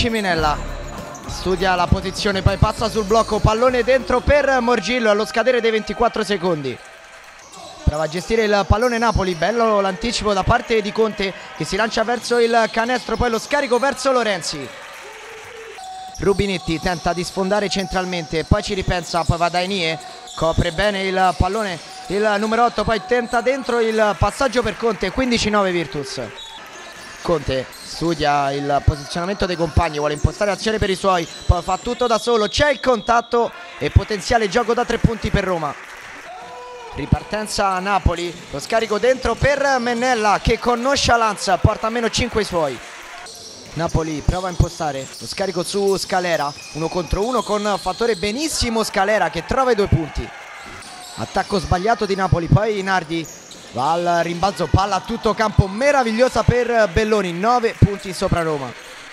Ciminella, studia la posizione, poi passa sul blocco, pallone dentro per Morgillo allo scadere dei 24 secondi. Prova a gestire il pallone Napoli, bello l'anticipo da parte di Conte che si lancia verso il canestro, poi lo scarico verso Lorenzi. Rubinetti tenta di sfondare centralmente, poi ci ripensa, poi va da Enie, copre bene il pallone il numero 8, poi tenta dentro il passaggio per Conte, 15-9 Virtus. Conte studia il posizionamento dei compagni, vuole impostare azione per i suoi, poi fa tutto da solo, c'è il contatto e potenziale gioco da 3 punti per Roma. Ripartenza Napoli, lo scarico dentro per Mennella che con nonchalance porta a meno 5 i suoi. Napoli prova a impostare lo scarico su Scalera, 1 contro 1 con fattore benissimo Scalera che trova i 2 punti. Attacco sbagliato di Napoli, poi Nardi va al rimbalzo, palla a tutto campo meravigliosa per Belloni, 9 punti sopra Roma.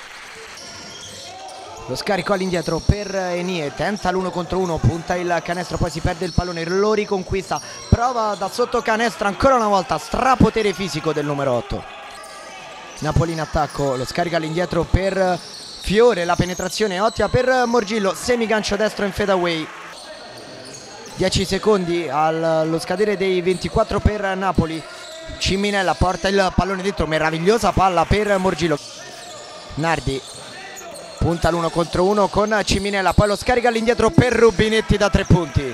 Lo scarico all'indietro per Enie, tenta l'1 contro 1, punta il canestro, poi si perde il pallone, lo riconquista, prova da sotto canestro ancora una volta, strapotere fisico del numero 8. Napoli in attacco, lo scarica all'indietro per Fiore, la penetrazione ottima per Morgillo, semigancio destro in fadeaway. 10 secondi allo scadere dei 24 per Napoli. Ciminella porta il pallone dentro, meravigliosa palla per Morgillo. Nardi punta l'1 contro 1 con Ciminella, poi lo scarica all'indietro per Rubinetti da 3 punti.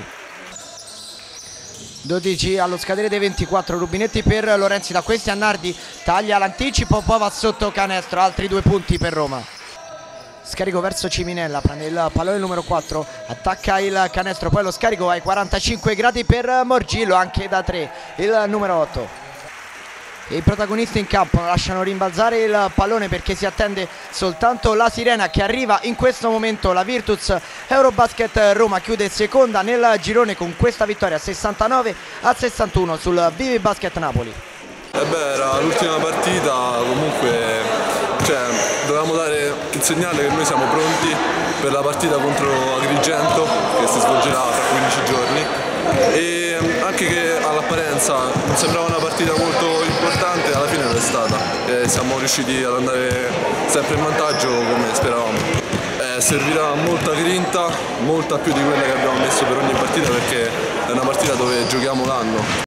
12 allo scadere dei 24, Rubinetti per Lorenzi, da questi a Nardi, taglia l'anticipo, poi va sotto canestro, altri 2 punti per Roma. Scarico verso Ciminella, prende il pallone numero 4, attacca il canestro, poi lo scarico ai 45 gradi per Morgillo, anche da 3, il numero 8. I protagonisti in campo lasciano rimbalzare il pallone perché si attende soltanto la sirena che arriva in questo momento. La Virtus Eurobasket Roma chiude seconda nel girone con questa vittoria 69-61 sul Vivi Basket Napoli. Era l'ultima partita, comunque dovevamo dare il segnale che noi siamo pronti per la partita contro Agrigento che si svolgerà tra 15 giorni, e anche che all'apparenza non sembrava una partita molto importante, alla fine lo è stata e siamo riusciti ad andare sempre in vantaggio come speravamo. Servirà molta grinta, molta più di quella che abbiamo messo per ogni partita, perché è una partita dove giochiamo l'anno.